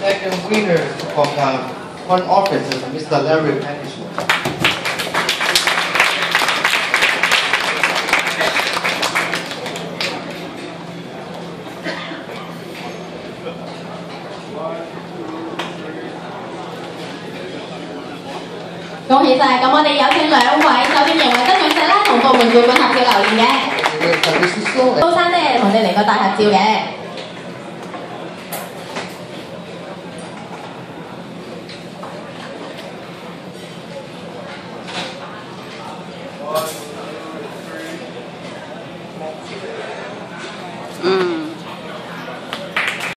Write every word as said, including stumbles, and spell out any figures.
Second winner from the front office is Mister Larry Patterson. Cảm ơn 恭喜晒！咁我哋有請兩位酒店營運得獎者啦，同部門會館合照留念嘅。高生咧，同你嚟個大合照嘅。